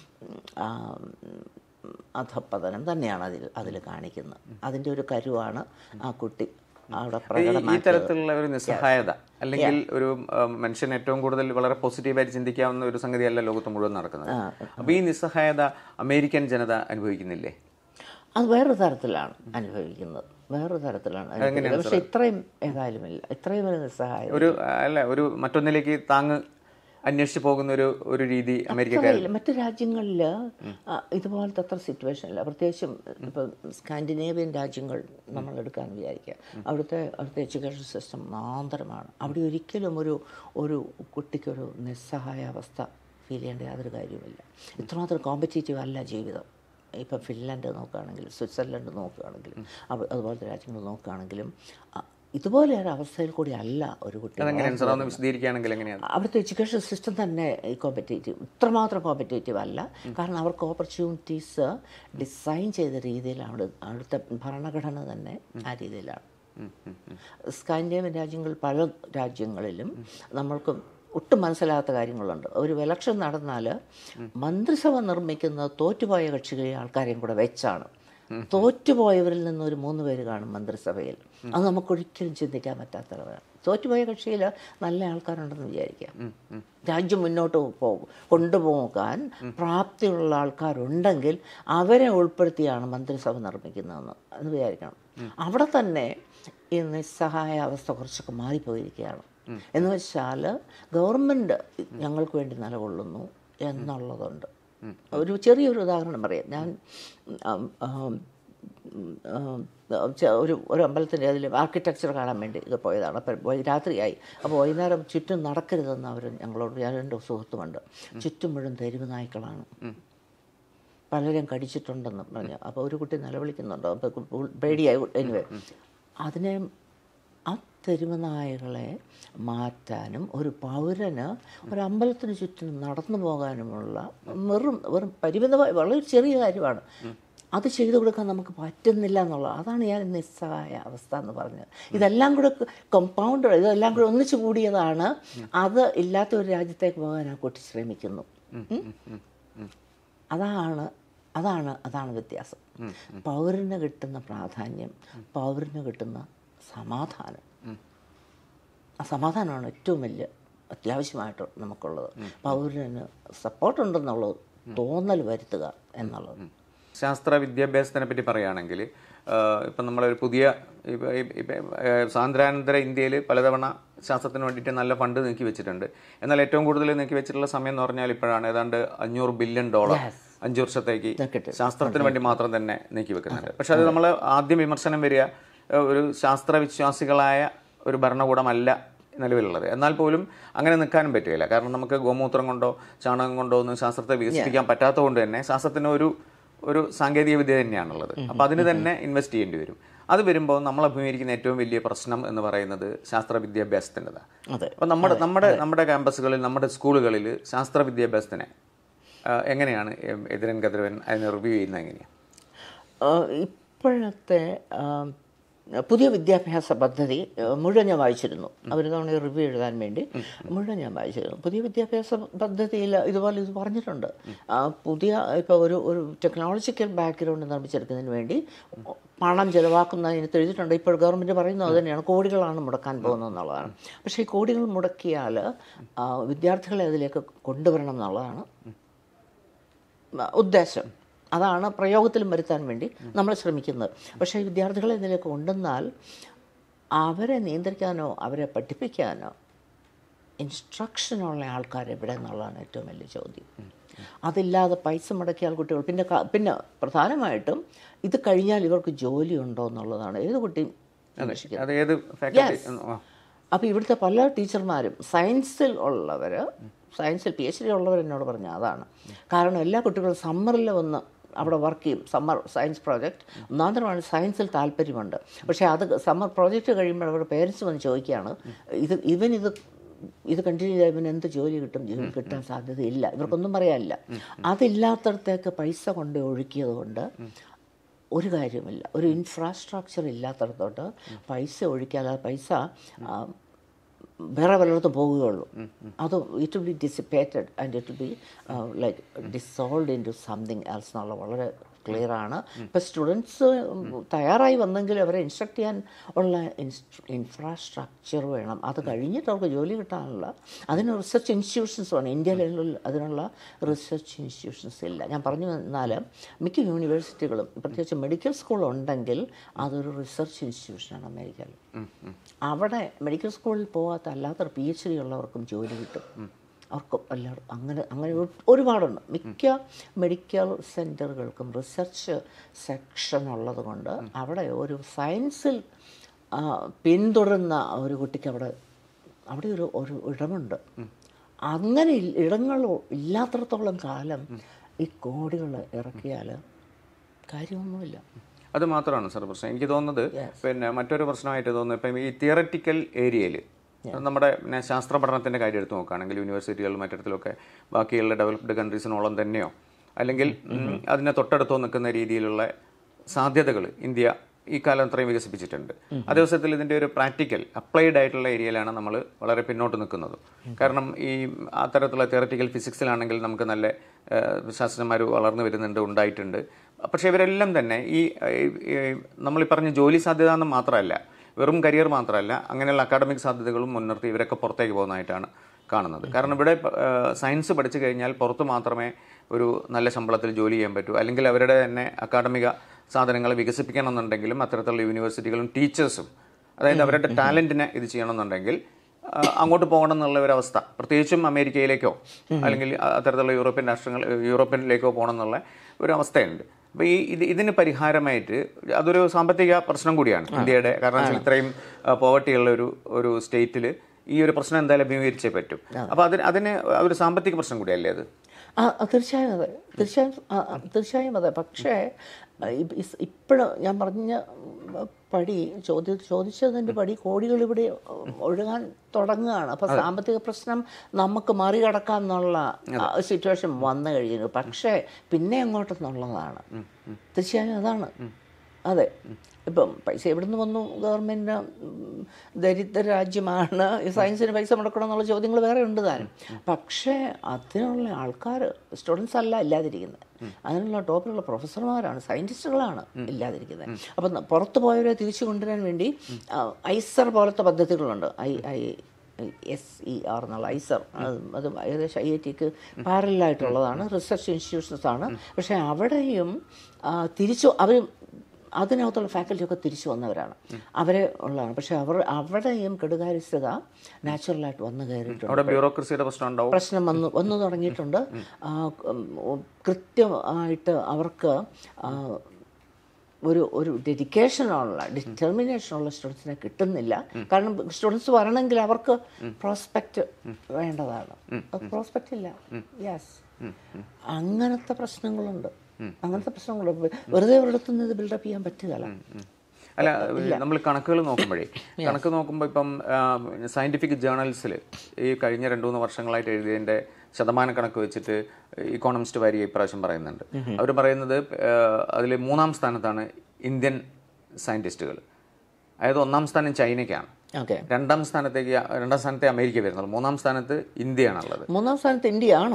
അധപ്പതനം തന്നെയാണ് അതിൽ കാണിക്കുന്നത്. അതിൻ്റെ ഒരു കരുവാണ് ആ കുട്ടി ഈ തരത്തിലുള്ള ഒരു നിസ്സഹായത അല്ലെങ്കിൽ ഒരു മനുഷ്യൻ ഏറ്റവും കൂടുതൽ വളരെ പോസിറ്റീവായിട്ട് ചിന്തിക്കാവുന്ന ഒരു സംഗതിയല്ല ലോകത്ത് മുഴുവൻ നടക്കുന്നത്. അപ്പോൾ ഈ നിസ്സഹായത അമേരിക്കൻ ജനത അനുഭവിക്കുന്നില്ലേ? അത് വേറൊരു തരത്തിലാണ് അനുഭവിക്കുന്നത്, പക്ഷെ ഇത്രയും ഏതായാലും ഇല്ല, ഇത്രയും ഒരു നിസ്സഹായം ഒരു മറ്റൊന്നിലേക്ക് താങ്ങ് അന്വേഷിച്ച് പോകുന്ന ഒരു രീതി അമേരിക്കയില്ല. മറ്റു രാജ്യങ്ങളിൽ ഇതുപോലത്തെ അത്ര സിറ്റുവേഷൻ ഇല്ല. പ്രത്യേകിച്ചും ഇപ്പം സ്കാൻഡിനേവിയൻ രാജ്യങ്ങൾ നമ്മൾ എടുക്കാമെന്ന് വിചാരിക്കുക. അവിടുത്തെ എഡ്യൂക്കേഷൻ സിസ്റ്റം മാന്തരമാണ്. അവിടെ ഒരിക്കലും ഒരു കുട്ടിക്കൊരു നിസ്സഹായ അവസ്ഥ ഫീൽ ചെയ്യേണ്ട യാതൊരു കാര്യവുമില്ല. ഇത്രമാത്രം കോമ്പറ്റീറ്റീവ് അല്ല ജീവിതം. ഇപ്പം ഫിൻലാൻഡ് നോക്കുകയാണെങ്കിലും സ്വിറ്റ്സർലൻഡ് നോക്കുകയാണെങ്കിലും അതുപോലത്തെ രാജ്യങ്ങൾ നോക്കുകയാണെങ്കിലും ഇതുപോലെ ഒരു അവസ്ഥയിൽ കൂടി അല്ല ഒരു കുട്ടി. അവിടുത്തെ എഡ്യൂക്കേഷൻ സിസ്റ്റം തന്നെ ഇത്രമാത്രം കോമ്പറ്റേറ്റീവ് അല്ല. കാരണം അവർക്ക് ഓപ്പർച്യൂണിറ്റീസ് ഡിസൈൻ ചെയ്ത രീതിയിലാണ്, അവിടുത്തെ ഭരണഘടന തന്നെ ആ രീതിയിലാണ്. സ്കാൻഡിനേവിയൻ രാജ്യങ്ങൾ പല രാജ്യങ്ങളിലും നമ്മൾക്ക് ഒട്ടും മനസ്സിലാകാത്ത കാര്യങ്ങളുണ്ട്. ഒരു ഇലക്ഷൻ നടന്നാൽ മന്ത്രിസഭ നിർമ്മിക്കുന്നത് തോറ്റുപോയ കക്ഷികളെ ആൾക്കാരെയും കൂടെ വെച്ചാണ്. തോറ്റുപോയവരിൽ നിന്ന് ഒരു 3 പേര് കാണും മന്ത്രിസഭയിൽ. അത് നമുക്കൊരിക്കലും ചിന്തിക്കാൻ പറ്റാത്തതാണ്. തോറ്റുപോയ കക്ഷിയിൽ നല്ല ആൾക്കാരുണ്ടെന്ന് വിചാരിക്കാം, രാജ്യം മുന്നോട്ട് കൊണ്ടുപോകാൻ പ്രാപ്തിയുള്ള ആൾക്കാരുണ്ടെങ്കിൽ അവരെ ഉൾപ്പെടുത്തിയാണ് മന്ത്രിസഭ നിർമ്മിക്കുന്നതെന്ന് എന്ന് വിചാരിക്കണം. അവിടെ തന്നെ ഈ നിസ്സഹായ അവസ്ഥ കുറച്ചൊക്കെ മാറിപ്പോയിരിക്കുകയാണ്. എന്ന് വെച്ചാൽ ഗവൺമെൻറ് ഞങ്ങൾക്ക് വേണ്ടി നിലകൊള്ളുന്നു എന്നുള്ളതുണ്ട്. ഒരു ചെറിയൊരു ഉദാഹരണം പറയാം. ഞാൻ ഒരു അമ്പലത്തിൻ്റെ അതിൽ ആർക്കിടെക്ചർ കാണാൻ വേണ്ടി ഇത് പോയതാണ്. അപ്പം രാത്രിയായി. അപ്പോൾ വൈകുന്നേരം ചുറ്റും നടക്കരുതെന്ന് അവർ ഞങ്ങളോട്, ഞാൻ എൻ്റെ സുഹൃത്തുമുണ്ട്, ചുറ്റും മുഴുവൻ തെരുവ് നായ്ക്കളാണ്, പലരും കടിച്ചിട്ടുണ്ടെന്ന് പറഞ്ഞു. അപ്പോൾ ഒരു കുട്ടി നിലവിളിക്കുന്നുണ്ടോ, അപ്പോൾ പേടിയായി. എനിവേ അതിനെ ആ തെരുവ് നായകളെ മാറ്റാനും ഒരു പൗരന് ഒരു അമ്പലത്തിന് ചുറ്റും നടന്നു പോകാനുമുള്ള വെറും പരിമിതമായ വളരെ ചെറിയ കാര്യമാണ്. അത് ചെയ്തു കൊടുക്കാൻ നമുക്ക് പറ്റുന്നില്ല എന്നുള്ളത്, അതാണ് ഞാൻ നിസ്സഹായ അവസ്ഥ എന്ന് പറഞ്ഞത്. ഇതെല്ലാം കൂടെ കമ്പൗണ്ട്, ഇതെല്ലാം കൂടെ ഒന്നിച്ചു കൂടിയതാണ്. അത് ഇല്ലാത്ത ഒരു രാജ്യത്തേക്ക് പോകാൻ ആ കുട്ടി ശ്രമിക്കുന്നു. അതാണ് വ്യത്യാസം. പൗരന് കിട്ടുന്ന പ്രാധാന്യം, പൗരന് കിട്ടുന്ന സമാധാനം, ആ സമാധാനമാണ് ഏറ്റവും വലിയ അത്യാവശ്യമായിട്ട് നമുക്കുള്ളത്. പൗരന് സപ്പോർട്ടുണ്ടെന്നുള്ളത് തോന്നൽ വരുത്തുക എന്നുള്ളത്. ശാസ്ത്ര വിദ്യാഭ്യാസത്തിനെ പറ്റി പറയുകയാണെങ്കിൽ ഇപ്പം നമ്മളൊരു പുതിയ സ്വാതന്ത്ര്യാനന്തര ഇന്ത്യയിൽ പലതവണ ശാസ്ത്രത്തിന് വേണ്ടിയിട്ട് നല്ല ഫണ്ട് നീക്കി വെച്ചിട്ടുണ്ട്. എന്നാൽ ഏറ്റവും കൂടുതൽ നീക്കി വെച്ചിട്ടുള്ള സമയം എന്ന് പറഞ്ഞാൽ ഇപ്പോഴാണ് ഏതാണ്ട് $500 ബില്യൺ 5 വർഷത്തേക്ക് ശാസ്ത്രത്തിന് വേണ്ടി മാത്രം തന്നെ നീക്കി വെക്കുന്നുണ്ട്. പക്ഷെ അത് നമ്മൾ ആദ്യം വിമർശനം വരിക ഒരു ശാസ്ത്രവിശ്വാസികളായ ഒരു ഭരണകൂടമല്ല നിലവിലുള്ളത്. എന്നാൽ പോലും അങ്ങനെ നിൽക്കാനും പറ്റുകയില്ല. കാരണം നമുക്ക് ഗോമൂത്രം കൊണ്ടോ ചാണകം കൊണ്ടോ ഒന്നും ശാസ്ത്രത്തെ വികസിപ്പിക്കാൻ പറ്റാത്തത് കൊണ്ട് തന്നെ ശാസ്ത്രത്തിന് ഒരു സാങ്കേതിക വിദ്യ തന്നെയാണുള്ളത്. അപ്പോൾ അതിന് തന്നെ ഇൻവെസ്റ്റ് ചെയ്യേണ്ടി വരും. അത് വരുമ്പോൾ നമ്മൾ അഭിമുഖീകരിക്കുന്ന ഏറ്റവും വലിയ പ്രശ്നം എന്ന് പറയുന്നത് ശാസ്ത്ര വിദ്യാഭ്യാസത്തിൻ്റെതാണ്. അപ്പോൾ നമ്മുടെ ക്യാമ്പസുകളിൽ, നമ്മുടെ സ്കൂളുകളിൽ ശാസ്ത്ര വിദ്യാഭ്യാസത്തിനെ എങ്ങനെയാണ് എതിരൻ കതിരവൻ അതിനെ റിവ്യൂ ചെയ്യുന്നത് എങ്ങനെയാണ്? ഇപ്പോഴത്തെ പുതിയ വിദ്യാഭ്യാസ പദ്ധതി മുഴുവൻ ഞാൻ വായിച്ചിരുന്നു. അവർ തവണ റിവ്യൂ എഴുതാൻ വേണ്ടി മുഴുവൻ ഞാൻ വായിച്ചിരുന്നു. പുതിയ വിദ്യാഭ്യാസ പദ്ധതിയിൽ ഇതുപോലെ ഇത് പറഞ്ഞിട്ടുണ്ട്. പുതിയ ഇപ്പോൾ ഒരു ടെക്നോളജിക്കൽ ബാക്ക്ഗ്രൗണ്ട് നിർമ്മിച്ചെടുക്കുന്നതിന് വേണ്ടി പണം ചിലവാക്കുന്നതിന് എഴുതിയിട്ടുണ്ട്. ഇപ്പോൾ ഗവൺമെൻറ് പറയുന്നത് അത് തന്നെയാണ്, കോടികളാണ് മുടക്കാൻ പോകുന്നത് എന്നുള്ളതാണ്. പക്ഷേ ഈ കോടികൾ മുടക്കിയാൽ വിദ്യാർത്ഥികളെ അതിലേക്ക് കൊണ്ടുവരണം എന്നുള്ളതാണ് ഉദ്ദേശം. അതാണ് പ്രയോഗത്തിലും വരുത്താൻ വേണ്ടി നമ്മൾ ശ്രമിക്കുന്നത്. പക്ഷേ വിദ്യാർത്ഥികളെ ഇതിലേക്ക് കൊണ്ടുവന്നാൽ അവരെ നിയന്ത്രിക്കാനോ അവരെ പഠിപ്പിക്കാനോ ഇൻസ്ട്രക്ഷനുള്ള ആൾക്കാർ എവിടെ എന്നുള്ളതാണ് ഏറ്റവും വലിയ ചോദ്യം. അതില്ലാതെ പൈസ മുടക്കിയാൽ കുട്ടികൾ പിന്നെ പ്രധാനമായിട്ടും ഇത് കഴിഞ്ഞാൽ ഇവർക്ക് ജോലി ഉണ്ടോ എന്നുള്ളതാണ് ഏത് കുട്ടിയും അന്വേഷിക്കുന്നത്. അപ്പോൾ ഇവിടുത്തെ പല ടീച്ചർമാരും സയൻസിൽ PhD ഉള്ളവർ എന്നോട് പറഞ്ഞ അതാണ്. കാരണം എല്ലാ കുട്ടികളും സമ്മറിൽ വന്ന് അവിടെ വർക്ക് ചെയ്യും. സമ്മർ സയൻസ് പ്രോജക്റ്റ് ഒന്നാന്തരമാണ്. സയൻസിൽ താല്പര്യമുണ്ട്. പക്ഷേ അത് സമ്മർ പ്രോജക്റ്റ് കഴിയുമ്പോൾ അവരുടെ പേരൻസ് വന്ന് ചോദിക്കുകയാണ്, ഇത് കണ്ടിന്യൂ ചെയ്താൽ ഇവന് എന്ത് ജോലി കിട്ടാൻ സാധ്യതയില്ല. ഇവർക്കൊന്നും പറയാനില്ല. അതില്ലാത്തടത്തേക്ക് പൈസ കൊണ്ട് ഒഴുക്കിയത് കൊണ്ട് ഒരു കാര്യമില്ല. ഒരു ഇൻഫ്രാസ്ട്രക്ചർ ഇല്ലാത്തടത്തോട്ട് പൈസ ഒഴിക്കാതെ പൈസ വേറെ പലയിടത്തും പോവുകയുള്ളൂ. അത് it will be dissipated and it will be like dissolved into something else എന്നുള്ള വളരെ ക്ലിയറാണ്. ഇപ്പോൾ സ്റ്റുഡൻസ് തയ്യാറായി വന്നെങ്കിൽ അവരെ ഇൻസ്ട്രക്ട് ചെയ്യാൻ ഉള്ള ഇൻഫ്രാസ്ട്രക്ചർ വേണം. അത് കഴിഞ്ഞിട്ട് അവർക്ക് ജോലി കിട്ടാനുള്ള അതിന് റിസർച്ച് ഇൻസ്റ്റിറ്റ്യൂഷൻസ് വേണം. ഇന്ത്യയിൽ അതിനുള്ള റിസർച്ച് ഇൻസ്റ്റിറ്റ്യൂഷൻസ് ഇല്ല. ഞാൻ പറഞ്ഞു വന്നാൽ മിക്ക യൂണിവേഴ്സിറ്റികളും പ്രത്യേകിച്ച് മെഡിക്കൽ സ്കൂൾ ഉണ്ടെങ്കിൽ അതൊരു റിസർച്ച് ഇൻസ്റ്റിറ്റ്യൂഷനാണ് അമേരിക്കയിൽ. അവിടെ മെഡിക്കൽ സ്കൂളിൽ പോകാത്ത അല്ലാത്ത PhD ഉള്ളവർക്കും ജോലി കിട്ടും. അവർക്കും എല്ലാവരും അങ്ങനെ ഒരുപാടുണ്ട്. മിക്ക മെഡിക്കൽ സെൻറ്ററുകൾക്കും റിസർച്ച് സെക്ഷൻ ഉള്ളത് കൊണ്ട് അവിടെ ഒരു സയൻസിൽ പിന്തുടരുന്ന ഒരു കുട്ടിക്ക് അവിടെ ഒരു ഇടമുണ്ട്. അങ്ങനെ ഇടങ്ങൾ ഇല്ലാത്തടത്തോളം കാലം ഈ കോടികൾ ഇറക്കിയാൽ കാര്യമൊന്നുമില്ല. അത് മാത്രമാണ് സാർ പ്രശ്നം. എനിക്ക് തോന്നുന്നത് പിന്നെ മറ്റൊരു പ്രശ്നമായിട്ട് തോന്നുന്നത് ഇപ്പം ഈ തിയററ്റിക്കൽ ഏരിയയിൽ നമ്മുടെ ശാസ്ത്ര പഠനത്തിൻ്റെ കാര്യം എടുത്ത് നോക്കുകയാണെങ്കിൽ യൂണിവേഴ്സിറ്റികളിലും മറ്റിടത്തിലൊക്കെ ബാക്കിയുള്ള ഡെവലപ്ഡ് കൺട്രീസിനോളം തന്നെയോ അല്ലെങ്കിൽ അതിനെ തൊട്ടടുത്തോ നിൽക്കുന്ന രീതിയിലുള്ള സാധ്യതകൾ ഇന്ത്യ ഈ കാലം അത്രയും വികസിപ്പിച്ചിട്ടുണ്ട്. അതേ ദിവസത്തിൽ ഇതിൻ്റെ ഒരു പ്രാക്ടിക്കൽ അപ്ലൈഡ് ആയിട്ടുള്ള ഏരിയയിലാണ് നമ്മൾ വളരെ പിന്നോട്ട് നിൽക്കുന്നത്. കാരണം ഈ അത്തരത്തിലുള്ള തിയററ്റിക്കൽ ഫിസിക്സിലാണെങ്കിൽ നമുക്ക് നല്ല ശാസ്ത്രജ്ഞന്മാർ വളർന്നു വരുന്നുണ്ട്, ഉണ്ടായിട്ടുണ്ട്. പക്ഷേ ഇവരെല്ലാം തന്നെ ഈ നമ്മളീ പറഞ്ഞ ജോലി സാധ്യത എന്ന് മാത്രമല്ല, വെറും കരിയർ മാത്രമല്ല, അങ്ങനെയുള്ള അക്കാഡമിക് സാധ്യതകളും മുൻനിർത്തി ഇവരൊക്കെ പുറത്തേക്ക് പോകുന്നതായിട്ടാണ് കാണുന്നത്. കാരണം ഇവിടെ സയൻസ് പഠിച്ചു കഴിഞ്ഞാൽ പുറത്ത് മാത്രമേ ഒരു നല്ല ശമ്പളത്തിൽ ജോലി ചെയ്യാൻ പറ്റൂ. അല്ലെങ്കിൽ അവരുടെ തന്നെ അക്കാഡമിക സാധനങ്ങൾ വികസിപ്പിക്കണമെന്നുണ്ടെങ്കിലും അത്തരത്തിലുള്ള യൂണിവേഴ്സിറ്റികളും ടീച്ചേഴ്സും, അതായത് അവരുടെ ടാലൻറ്റിനെ ഇത് ചെയ്യണമെന്നുണ്ടെങ്കിൽ അങ്ങോട്ട് പോകണം എന്നുള്ള ഒരു അവസ്ഥ, പ്രത്യേകിച്ചും അമേരിക്കയിലേക്കോ അല്ലെങ്കിൽ അത്തരത്തിലുള്ള യൂറോപ്യനിലേക്കോ പോകണം എന്നുള്ള ഒരു അവസ്ഥയുണ്ട്. അപ്പോൾ ഇതിന് പരിഹാരമായിട്ട് അതൊരു സാമ്പത്തിക പ്രശ്നം കൂടിയാണ് ഇന്ത്യയുടെ. കാരണം ഇത്രയും പോവർട്ടിയുള്ള ഒരു സ്റ്റേറ്റിൽ ഈ ഒരു പ്രശ്നം എന്തായാലും അഭിമുഖീകരിച്ചേ പറ്റും. അപ്പോൾ അതിന് ഒരു സാമ്പത്തിക പ്രശ്നം കൂടിയല്ലേ അത്? തീർച്ചയായും അതെ. പക്ഷേ ഇപ്പോഴും ഞാൻ പറഞ്ഞ പടി ചോദിച്ചതിൻ്റെ പടി കോടികൾ ഇവിടെ ഒഴുകാൻ തുടങ്ങുകയാണ്. അപ്പോൾ സാമ്പത്തിക പ്രശ്നം നമുക്ക് മറികടക്കാം എന്നുള്ള സിറ്റുവേഷൻ വന്നു കഴിഞ്ഞു. പക്ഷേ പിന്നെ അങ്ങോട്ടെന്നുള്ളതാണ്. തീർച്ചയായും അതാണ്. അതെ, ഇപ്പം പൈസ എവിടെ നിന്ന് വന്നു? ഗവൺമെൻറ് ദരിദ്ര രാജ്യമാണ്, സയൻസിന് പൈസ മുടക്കണം എന്നുള്ള ചോദ്യങ്ങൾ വേറെ ഉണ്ട് താനും. പക്ഷേ അതിനുള്ള ആൾക്കാർ സ്റ്റുഡൻസ് അല്ല ഇല്ലാതിരിക്കുന്നത്, അതിനുള്ള ടോപ്പിലുള്ള പ്രൊഫസർമാരാണ്, സയൻറ്റിസ്റ്റുകളാണ് ഇല്ലാതിരിക്കുന്നത്. അപ്പം പുറത്ത് പോയവരെ തിരിച്ചു കൊണ്ടുവരാൻ വേണ്ടി ഐസർ പോലത്തെ പദ്ധതികളുണ്ട്. ISER എന്നുള്ള ഐസർ, അത് ഏകദേശം IITക്ക് പാരലായിട്ടുള്ളതാണ്, റിസർച്ച് ഇൻസ്റ്റിറ്റ്യൂഷൻസ് ആണ്. പക്ഷേ അവിടെയും അവർ അതിനകത്തുള്ള ഫാക്കൽറ്റിയൊക്കെ തിരിച്ചു വന്നവരാണ്, അവരെ ഉള്ളതാണ്. പക്ഷെ അവിടെയും കെടുകാര്യസ്ഥത നാച്ചുറലായിട്ട് വന്നു കയറിയിട്ടുണ്ട്. പ്രശ്നം വന്നു തുടങ്ങിയിട്ടുണ്ട്. കൃത്യമായിട്ട് അവർക്ക് ഒരു ഡെഡിക്കേഷനുള്ള ഡിറ്റർമിനേഷനുള്ള സ്റ്റുഡൻസിനെ കിട്ടുന്നില്ല. കാരണം സ്റ്റുഡൻസ് വരണമെങ്കിൽ അവർക്ക് പ്രോസ്പെക്റ്റ് വേണ്ടതാണ്. പ്രോസ്പെക്റ്റ് ഇല്ല. യെസ്, അങ്ങനത്തെ പ്രശ്നങ്ങളുണ്ട്. വെറുതെ ഒരിടത്തുനിന്ന് ഇത് ബിൽഡപ്പ് ചെയ്യാൻ പറ്റുകയല്ല. അല്ല, നമ്മൾ കണക്കുകൾ നോക്കുമ്പോൾ ഇപ്പം സയന്റിഫിക് ജേർണൽസിൽ ഈ കഴിഞ്ഞ 2-3 വർഷങ്ങളായിട്ട് എഴുതിയതിൻ്റെ ശതമാന കണക്ക് വെച്ചിട്ട് ഇക്കോണമിസ്റ്റ് വാരി ഇപ്രാവശ്യം പറയുന്നുണ്ട്. അവർ പറയുന്നത് അതിൽ 3-ാം സ്ഥാനത്താണ് ഇന്ത്യൻ സയന്റിസ്റ്റുകൾ. അതായത് 1-ാം സ്ഥാനം ചൈനയ്ക്കാണ്, 2-ാം സ്ഥാനത്തെ അമേരിക്ക വരുന്നത്, 3-ാം സ്ഥാനത്ത് ഇന്ത്യയാണുള്ളത്. 3-ാം സ്ഥാനത്ത്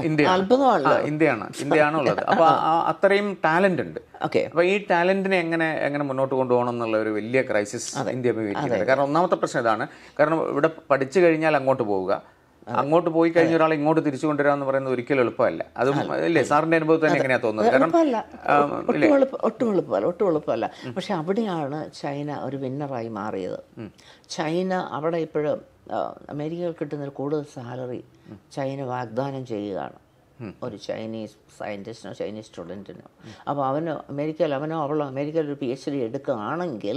ഇന്ത്യയാണ് ഉള്ളത്. അപ്പൊ അത്രയും ടാലന്റ് ഉണ്ട്. അപ്പൊ ഈ ടാലന്റിനെ എങ്ങനെ മുന്നോട്ട് കൊണ്ടുപോകണം എന്നുള്ള ഒരു വലിയ ക്രൈസിസ് ഇന്ത്യ അഭിമുഖീകരിക്കുന്നുണ്ട്. കാരണം ഒന്നാമത്തെ പ്രശ്നം ഇതാണ്. കാരണം ഇവിടെ പഠിച്ചു കഴിഞ്ഞാൽ അങ്ങോട്ട് പോവുക, അങ്ങോട്ട് പോയി കഴിഞ്ഞ ഒരാളെ ഇങ്ങോട്ട് തിരിച്ചു കൊണ്ടുവരിക എന്ന് പറയുന്നത് ഒരിക്കലും എളുപ്പമല്ല. അതും അല്ലേ സാറിന്റെ അനുഭവത്തിൽ തന്നെ എങ്ങനെയാ തോന്നുന്നത്? കാരണം ഒട്ടും എളുപ്പമല്ല. പക്ഷെ അവിടെയാണ് ചൈന ഒരു വിന്നറായി മാറിയത്. ചൈന അവിടെ ഇപ്പോഴും അമേരിക്കയിൽ കിട്ടുന്നതിൽ കൂടുതൽ സാലറി ചൈന വാഗ്ദാനം ചെയ്യുകയാണ് ഒരു ചൈനീസ് സയൻറ്റിസ്റ്റിനോ ചൈനീസ് സ്റ്റുഡൻറ്റിനോ. അപ്പോൾ അവനോ അവളോ അമേരിക്കയിൽ ഒരു PhD എടുക്കുകയാണെങ്കിൽ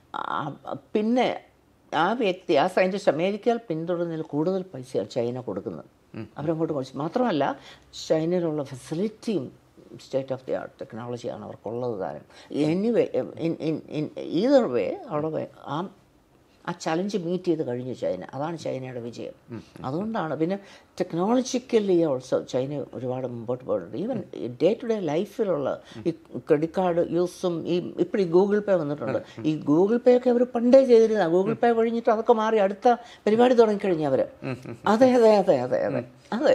പിന്നെ ആ വ്യക്തി, ആ സയൻറ്റിസ്റ്റ് അമേരിക്കയിൽ പിന്തുടരുന്നതിൽ കൂടുതൽ പൈസയാണ് ചൈന കൊടുക്കുന്നത്. അവരങ്ങോട്ട് കുറച്ച് മാത്രമല്ല, ചൈനയിലുള്ള facility state of the art ടെക്നോളജിയാണ് അവർക്കുള്ളത്. താരം എനിവേ ഈതർ വേ അവിടെ ആ ചലഞ്ച് മീറ്റ് ചെയ്ത് കഴിഞ്ഞു ചൈന. അതാണ് ചൈനയുടെ വിജയം. അതുകൊണ്ടാണ് പിന്നെ ടെക്നോളജിക്കലി ഓൾസോ ചൈന ഒരുപാട് മുമ്പോട്ട് പോയിട്ടുണ്ട്. ഈവൻ ഡേ ടു ഡേ ലൈഫിലുള്ള ഈ ക്രെഡിറ്റ് കാർഡ് യൂസും ഇപ്പോൾ ഈ ഗൂഗിൾ പേ വന്നിട്ടുണ്ട്. ഈ ഗൂഗിൾ പേ ഒക്കെ അവർ പണ്ടേ ചെയ്തിരുന്ന, ഗൂഗിൾ പേ കഴിഞ്ഞിട്ട് അതൊക്കെ മാറി അടുത്ത പരിപാടി തുടങ്ങിക്കഴിഞ്ഞു അവർ. അതെ അതെ അതെ അതെ അതെ അതെ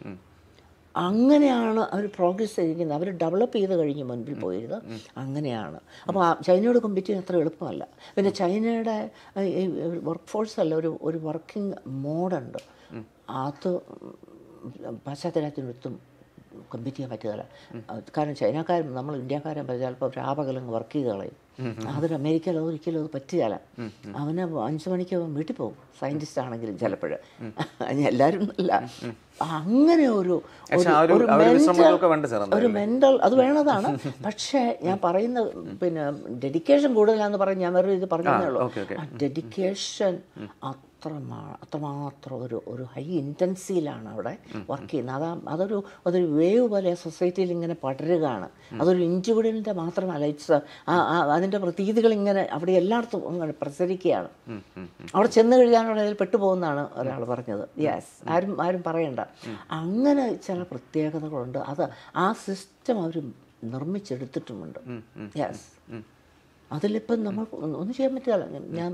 അങ്ങനെയാണ് അവർ പ്രോഗ്രസ് ചെയ്തിരിക്കുന്നത്. അവർ ഡെവലപ്പ് ചെയ്ത് കഴിഞ്ഞ് മുൻപിൽ പോയിരുന്നത് അങ്ങനെയാണ്. അപ്പോൾ ചൈനയോട് കമ്പീറ്റ് ചെയ്യാൻ അത്ര എളുപ്പമല്ല. പിന്നെ ചൈനയുടെ വർക്ക് ഫോഴ്സ് അല്ല, ഒരു വർക്കിംഗ് മോഡുണ്ട്. അത് പാശ്ചാത്യ രാജ്യത്തിനടുത്തും കമ്പീറ്റ് ചെയ്യാൻ പറ്റുകയില്ല. കാരണം ചൈനക്കാരും നമ്മൾ ഇന്ത്യക്കാരും ചിലപ്പോൾ രാപകലങ്ങ് വർക്ക് ചെയ്ത് കളയും. അതൊരു അമേരിക്കയിൽ ഒരിക്കലും അത് പറ്റുകയില്ല. അവന് 5 മണിക്ക് അവൻ വീട്ടിൽ പോകും, സയൻറ്റിസ്റ്റ് ആണെങ്കിലും ചിലപ്പോൾ. എല്ലാവരും അല്ല. അങ്ങനെ ഒരു മെൻ്റൽ അത് വേണ്ടതാണ്. പക്ഷേ ഞാൻ പറയുന്ന പിന്നെ ഡെഡിക്കേഷൻ കൂടുതലാണെന്ന് പറഞ്ഞ് ഞാൻ വേറെ ഇത് പറഞ്ഞതേ ഉള്ളൂ. ഡെഡിക്കേഷൻ അത്രമാത്രം ഒരു ഹൈ ഇൻറ്റൻസിയിലാണ് അവിടെ വർക്ക് ചെയ്യുന്നത്. അതൊരു വേവ് പോലെ സൊസൈറ്റിയിൽ ഇങ്ങനെ പടരുകയാണ്. അതൊരു ഇൻഡിവിജ്വലിൻ്റെ മാത്രമല്ല, ഇറ്റ്സ് അതിൻ്റെ പ്രതീതികൾ ഇങ്ങനെ അവിടെ എല്ലായിടത്തും അങ്ങനെ പ്രസരിക്കുകയാണ്. അവിടെ ചെന്ന് കഴിഞ്ഞാൽ അതിൽ പെട്ടുപോകുന്നതാണ് ഒരാൾ പറഞ്ഞത്. യെസ്, ആരും പറയണ്ട. അങ്ങനെ ചില പ്രത്യേകതകളുണ്ട്. ആ സിസ്റ്റം അവർ നിർമ്മിച്ചെടുത്തിട്ടുമുണ്ട്. യെസ്, അതിലിപ്പം നമ്മൾ ഒന്നും ചെയ്യാൻ പറ്റില്ല. ഞാൻ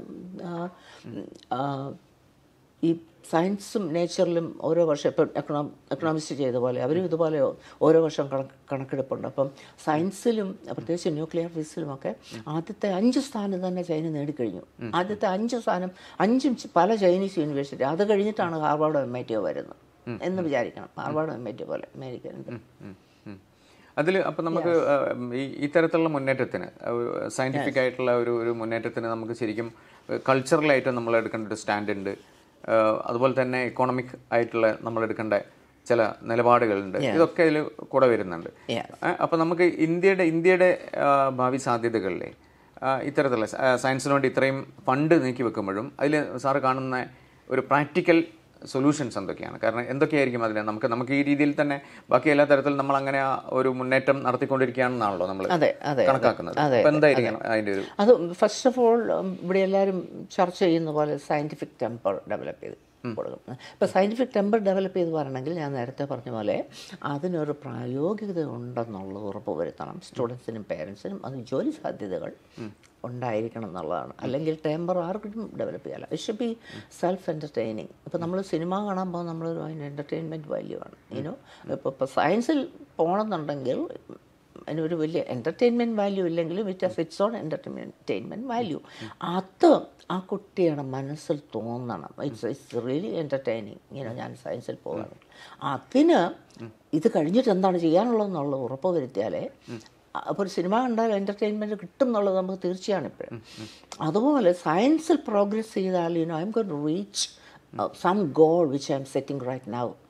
ഈ സയൻസും നേച്ചറിലും ഓരോ വർഷം ഇപ്പം എക്കണോമിക്സ് ചെയ്ത പോലെ അവരും ഇതുപോലെ ഓരോ വർഷം കണക്കെടുപ്പുണ്ട്. അപ്പം സയൻസിലും പ്രത്യേകിച്ച് ന്യൂക്ലിയർ ഫിസിക്സിലുമൊക്കെ ആദ്യത്തെ 5 സ്ഥാനം തന്നെ ചൈന നേടിക്കഴിഞ്ഞു. ആദ്യത്തെ 5 സ്ഥാനം 5ഉം പല ചൈനീസ് യൂണിവേഴ്സിറ്റി. അത് കഴിഞ്ഞിട്ടാണ് ഹാർവാർഡോ MIT വരുന്നത് എന്ന് വിചാരിക്കണം. ഹാർവാർഡോ MIT പോലെ അമേരിക്കയിലുണ്ട്. അതിൽ അപ്പം നമുക്ക് ഇത്തരത്തിലുള്ള മുന്നേറ്റത്തിന്, സയൻറ്റിഫിക് ആയിട്ടുള്ള ഒരു മുന്നേറ്റത്തിന് നമുക്ക് ശരിക്കും കൾച്ചറലായിട്ട് നമ്മൾ എടുക്കേണ്ട ഒരു സ്റ്റാൻഡ് ഉണ്ട്. അതുപോലെ തന്നെ ഇക്കോണമിക് ആയിട്ടുള്ള നമ്മൾ എടുക്കേണ്ട ചില നിലപാടുകളുണ്ട്. ഇതൊക്കെ അതിൽ കൂടെ വരുന്നുണ്ട്. അപ്പം നമുക്ക് ഇന്ത്യയുടെ ഭാവി സാധ്യതകളിലെ ഇത്തരത്തിലുള്ള സയൻസിന് വേണ്ടി ഇത്രയും ഫണ്ട് നീക്കി വെക്കുമ്പോഴും അതിൽ സാറ് കാണുന്ന ഒരു പ്രാക്ടിക്കൽ സൊല്യൂഷൻസ് എന്തൊക്കെയാണ്? കാരണം എന്തൊക്കെയായിരിക്കും അതിന് നമുക്ക് ഈ രീതിയിൽ തന്നെ ബാക്കി എല്ലാ തരത്തിലും നമ്മൾ അങ്ങനെ ഒരു മുന്നേറ്റം നടത്തിക്കൊണ്ടിരിക്കുകയാണെന്നാണല്ലോ നമ്മൾ കണക്കാക്കുന്നത്. എന്തായിരിക്കും അതിൻ്റെ ഒരു? അത് ഫസ്റ്റ് ഓഫ് ഓൾ ഇവിടെ എല്ലാവരും ചർച്ച ചെയ്യുന്ന പോലെ സയൻറ്റിഫിക് ടെമ്പർ ഡെവലപ്പ് ചെയ്ത് കൊടുക്കും. ഇപ്പോൾ സയൻറ്റിഫിക് ടെമ്പർ ഡെവലപ്പ് ചെയ്ത് പറയണമെങ്കിൽ ഞാൻ നേരത്തെ പറഞ്ഞ പോലെ അതിനൊരു പ്രായോഗികത ഉണ്ടെന്നുള്ളത് ഉറപ്പ് വരുത്തണം. സ്റ്റുഡൻസിനും പേരൻസിനും അത് ജോലി സാധ്യതകൾ ഉണ്ടായിരിക്കണം എന്നുള്ളതാണ്. അല്ലെങ്കിൽ ടെമ്പർ ആർക്കും ഡെവലപ്പ് ചെയ്യാല്ല. It should be self entertaining. ഇപ്പോൾ നമ്മൾ സിനിമ കാണാൻ പോകുമ്പോൾ അതിന് എൻ്റർടൈൻമെൻറ്റ് വാല്യൂ ആണ്. ഇപ്പോൾ സയൻസിൽ പോകണമെന്നുണ്ടെങ്കിൽ അതിനൊരു വലിയ എൻ്റർടൈൻമെൻറ്റ് വാല്യൂ ഇല്ലെങ്കിലും it has its own entertainment value. അത് ആ കുട്ടിയുടെ മനസ്സിൽ തോന്നണം. It's really entertaining. ഞാൻ സയൻസിൽ പോകുകയാണെങ്കിൽ അതിന് ഇത് കഴിഞ്ഞിട്ട് എന്താണ് ചെയ്യാനുള്ളതെന്നുള്ള ഉറപ്പ് വരുത്തിയാലേ അപ്പോൾ ഒരു സിനിമ കണ്ടാൽ എൻ്റർടൈൻമെൻറ്റ് കിട്ടും എന്നുള്ളത് നമുക്ക് തീർച്ചയാണ് ഇപ്പോഴും. അതുപോലെ സയൻസിൽ പ്രോഗ്രസ് ചെയ്താൽ I'm going to reach some goal which I'm setting right now.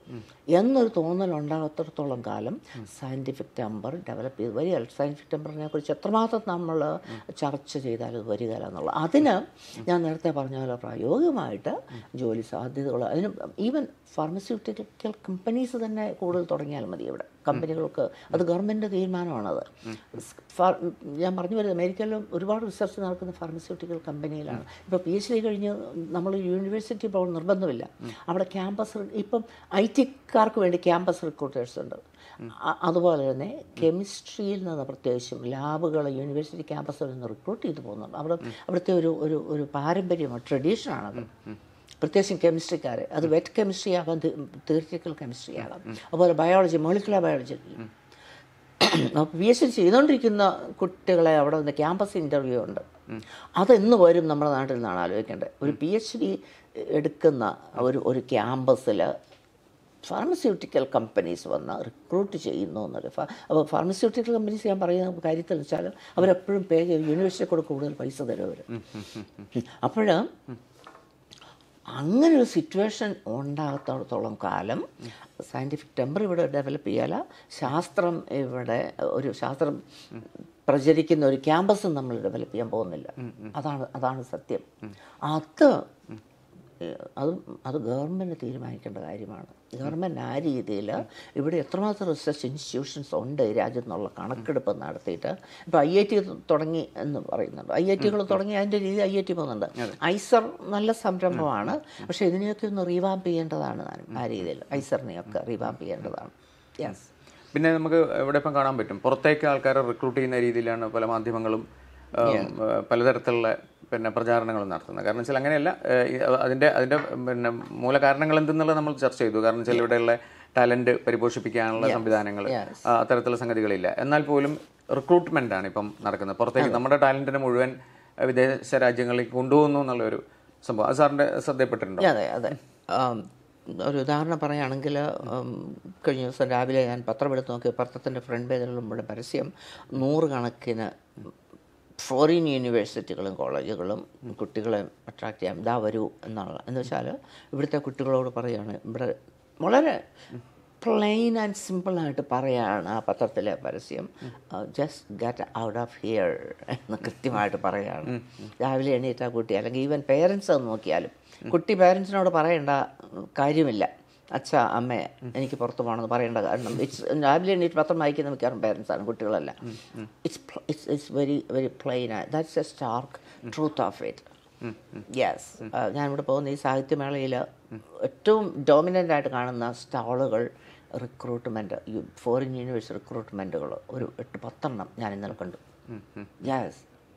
എന്നൊരു തോന്നലുണ്ടാകത്തിടത്തോളം കാലം സയൻറ്റിഫിക് ടെമ്പർ ഡെവലപ്പ് ചെയ്ത് വരിക. സയൻറ്റിഫിക് ടെമ്പറിനെ കുറിച്ച് എത്രമാത്രം നമ്മൾ ചർച്ച ചെയ്താൽ അത് വരിക എന്നുള്ളത്. അതിന് ഞാൻ നേരത്തെ പറഞ്ഞ പോലെ പ്രായോഗികമായിട്ട് ജോലി സാധ്യതകൾ, അതിന് ഈവൻ ഫാർമസ്യൂട്ടിക്കൽ കമ്പനീസ് തന്നെ കൂടുതൽ തുടങ്ങിയാൽ മതി ഇവിടെ. കമ്പനികൾക്ക് അത് ഗവൺമെൻറ് തീരുമാനമാണത്. ഞാൻ പറഞ്ഞു വരുന്നത് അമേരിക്കയിലും ഒരുപാട് റിസർച്ച് നടക്കുന്ന ഫാർമസ്യൂട്ടിക്കൽ കമ്പനിയിലാണ്. ഇപ്പോൾ PhD കഴിഞ്ഞ് നമ്മൾ യൂണിവേഴ്സിറ്റി പോകണം നിർബന്ധമില്ല. അവിടെ ക്യാമ്പസ്, ഇപ്പം IT-ക്കാർക്ക് വേണ്ടി ക്യാമ്പസ് റിക്രൂട്ടേഴ്സ് ഉണ്ട്. അതുപോലെ തന്നെ കെമിസ്ട്രിയിൽ നിന്ന് പ്രത്യേകിച്ചും ലാബുകൾ യൂണിവേഴ്സിറ്റി ക്യാമ്പസിൽ നിന്ന് റിക്രൂട്ട് ചെയ്ത് പോകുന്നുണ്ട്. അവിടുത്തെ ഒരു പാരമ്പര്യമാണ്, ട്രഡീഷനാണത്. പ്രത്യേകിച്ചും കെമിസ്ട്രിക്കാർ, അത് വെറ്റ് കെമിസ്ട്രി ആകാം, തിയറിറ്റിക്കൽ കെമിസ്ട്രി ആകാം, അതുപോലെ ബയോളജി, മോളിക്കുലർ ബയോളജി. അപ്പോൾ PhD ചെയ്തുകൊണ്ടിരിക്കുന്ന കുട്ടികളെ അവിടെ നിന്ന് ക്യാമ്പസ് ഇൻ്റർവ്യൂ ഉണ്ട്. അതെന്ന് വരും നമ്മുടെ നാട്ടിൽ നിന്നാണ് ആലോചിക്കേണ്ടത്. ഒരു PhD എടുക്കുന്ന ഒരു ക്യാമ്പസിൽ ഫാർമസ്യൂട്ടിക്കൽ കമ്പനീസ് വന്ന് റിക്രൂട്ട് ചെയ്യുന്നു എന്നൊരു. അപ്പോൾ ഫാർമസ്യൂട്ടിക്കൽ കമ്പനീസ് ഞാൻ പറയുന്ന കാര്യത്തിൽ വെച്ചാൽ അവരെപ്പോഴും പേ ചെയ്യും, യൂണിവേഴ്സിറ്റി കൂടെ കൂടുതൽ പൈസ തരും അവർ. അപ്പോൾ അങ്ങനൊരു സിറ്റുവേഷൻ ഉണ്ടാകത്തോളം കാലം സയൻറ്റിഫിക് ടെമ്പർ ഇവിടെ ഡെവലപ്പ് ചെയ്യാല, ശാസ്ത്രം ഇവിടെ ശാസ്ത്രം പ്രചരിക്കുന്ന ഒരു ക്യാമ്പസും നമ്മൾ ഡെവലപ്പ് ചെയ്യാൻ പോകുന്നില്ല. അതാണ് സത്യം. അത് ഗവൺമെൻറ് തീരുമാനിക്കേണ്ട കാര്യമാണ്. ഗവൺമെൻറ് ആ രീതിയിൽ ഇവിടെ എത്രമാത്രം റിസർച്ച് ഇൻസ്റ്റിറ്റ്യൂഷൻസ് ഉണ്ട് ഈ രാജ്യത്ത് നിന്നുള്ള കണക്കെടുപ്പ് നടത്തിയിട്ട്. ഇപ്പോൾ IIT തുടങ്ങി എന്ന് പറയുന്നുണ്ട്. IIT-കൾ തുടങ്ങി അതിൻ്റെ രീതി IIT പോകുന്നുണ്ട്. ഐസർ നല്ല സംരംഭമാണ്, പക്ഷേ ഇതിനെയൊക്കെ ഒന്ന് റീവാമ്പ് ചെയ്യേണ്ടതാണ്. ആ രീതിയിൽ ഐസറിനെയൊക്കെ റീവാമ്പ് ചെയ്യേണ്ടതാണ്. യെസ്. പിന്നെ നമുക്ക് ഇവിടെ ഇപ്പം കാണാൻ പറ്റും, പുറത്തേക്ക് ആൾക്കാരെ റിക്രൂട്ട് ചെയ്യുന്ന രീതിയിലാണ് പല മാധ്യമങ്ങളും പലതരത്തിലുള്ള പ്രചാരണങ്ങൾ നടത്തുന്നത്. കാരണം വെച്ചാൽ അങ്ങനെയല്ല, അതിൻ്റെ മൂലകാരണങ്ങൾ എന്തെന്നുള്ളത് നമ്മൾ ചർച്ച ചെയ്തു. കാരണം വെച്ചാൽ ഇവിടെയുള്ള ടാലൻറ്റ് പരിപോഷിപ്പിക്കാനുള്ള സംവിധാനങ്ങൾ, അത്തരത്തിലുള്ള സംഗതികളില്ല. എന്നാൽ പോലും റിക്രൂട്ട്മെൻ്റാണ് ഇപ്പം നടക്കുന്നത്. പുറത്തേക്ക് നമ്മുടെ ടാലൻറ്റിനെ മുഴുവൻ വിദേശ രാജ്യങ്ങളിലേക്ക് കൊണ്ടുപോകുന്നു എന്നുള്ളൊരു സംഭവം. അത് സാറിൻ്റെ ശ്രദ്ധയിൽപ്പെട്ടിട്ടുണ്ടോ? അതെ അതെ. ഒരു ഉദാഹരണം പറയുകയാണെങ്കിൽ, കഴിഞ്ഞ ദിവസം രാവിലെ ഞാൻ പത്രം എടുത്ത് നോക്കി, പത്രത്തിൻ്റെ ഫ്രണ്ട് പേജിലും ഇവിടെ പരസ്യം 100 കണക്കിന് ഫോറിൻ യൂണിവേഴ്സിറ്റികളും കോളേജുകളും കുട്ടികളെ അട്രാക്ട് ചെയ്യാം, ഇതാ വരൂ എന്നാണ്. എന്ന് വെച്ചാൽ ഇവിടുത്തെ കുട്ടികളോട് പറയുകയാണ്, ഇവിടെ വളരെ പ്ലെയിൻ ആൻഡ് സിമ്പിളായിട്ട് പറയുകയാണ് ആ പത്രത്തിലെ പരസ്യം, just get out of here എന്ന് കൃത്യമായിട്ട് പറയുകയാണ്. രാവിലെ എണീറ്റാ കുട്ടി, അല്ലെങ്കിൽ ഈവൻ പേരൻസ് അത് നോക്കിയാലും കുട്ടി പേരൻസിനോട് പറയേണ്ട കാര്യമില്ല, അച്ഛാ അമ്മേ എനിക്ക് പുറത്ത് പോകണമെന്ന് പറയേണ്ട. കാരണം രാവിലെ എണീറ്റ് പത്രം വായിക്കുന്ന മിക്കവാറും പേരൻസാണ്, കുട്ടികളല്ല. It's very very plain. That's a stark truth of it. Yes. ഞാനിവിടെ പോകുന്ന ഈ സാഹിത്യമേളയിൽ ഏറ്റവും ഡോമിനൻ്റ് ആയിട്ട് കാണുന്ന സ്റ്റാളുകൾ റിക്രൂട്ട്മെൻറ്റ്, ഫോറിൻ യൂണിവേഴ്സിറ്റി റിക്രൂട്ട്മെൻറ്റുകൾ ഒരു 8-10 ഞാൻ ഇന്നലെ കണ്ടു. യെസ്.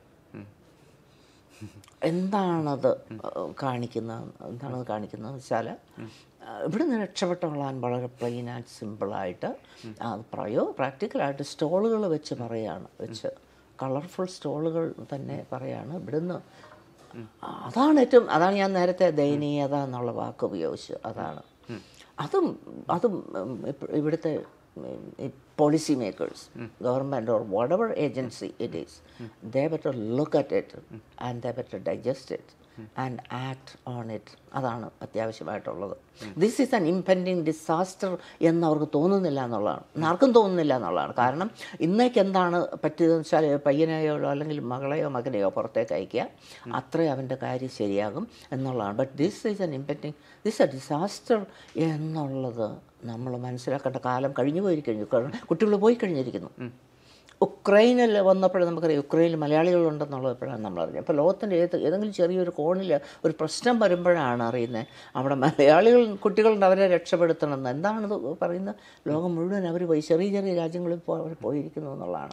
എന്താണത് കാണിക്കുന്നതെന്ന് വെച്ചാൽ ഇവിടെ നിന്ന് രക്ഷപ്പെട്ടോളാൻ വളരെ പ്ലെയിൻ ആൻഡ് സിമ്പിളായിട്ട് അത് പ്രാക്ടിക്കലായിട്ട് സ്റ്റോളുകൾ വെച്ച് പറയുകയാണ്, കളർഫുൾ സ്റ്റോളുകൾ തന്നെ പറയുകയാണ് ഇവിടുന്ന്. അതാണ് ഞാൻ നേരത്തെ ദയനീയത എന്നുള്ള വാക്ക് ഉപയോഗിച്ച്, അതും ഇവിടുത്തെ policy makers, government or whatever agency it is, they better look at it and they better digest it and act on it. അതാണ് അത്യാവശ്യമായിട്ടുള്ളത്. This is an impending disaster എന്നവർക്ക് തോന്നുന്നില്ല എന്നുള്ളതാണ്, ആർക്കും തോന്നുന്നില്ല എന്നുള്ളതാണ്. കാരണം ഇന്നേക്ക് എന്താണ് പറ്റിയതെന്ന് വെച്ചാൽ പയ്യനെയോ അല്ലെങ്കിൽ മകളെയോ മകനെയോ പുറത്തേക്ക് അയക്കുക, അത്രയും അവൻ്റെ കാര്യം ശരിയാകും എന്നുള്ളതാണ്. But this is an impending, this a disaster എന്നുള്ളത് നമ്മൾ മനസ്സിലാക്കേണ്ട കാലം കഴിഞ്ഞു പോയിരിക്കഴിഞ്ഞു. കുട്ടികൾ പോയി കഴിഞ്ഞിരിക്കുന്നു. ഉക്രൈനിൽ വന്നപ്പോഴും നമുക്കറിയാം ഉക്രൈനിൽ മലയാളികളുണ്ടെന്നുള്ളത് എപ്പോഴാണ് നമ്മളറിഞ്ഞത്. അപ്പോൾ ലോകത്തിൻ്റെ ഏതെങ്കിലും ചെറിയൊരു കോണിൽ ഒരു പ്രശ്നം വരുമ്പോഴാണ് അറിയുന്നത് അവിടെ കുട്ടികളുണ്ട്, അവരെ രക്ഷപ്പെടുത്തണമെന്ന്. എന്താണത് പറയുന്നത്? ലോകം മുഴുവൻ അവർ പോയി, ചെറിയ ചെറിയ രാജ്യങ്ങളിൽ അവർ പോയിരിക്കുന്നു എന്നുള്ളതാണ്.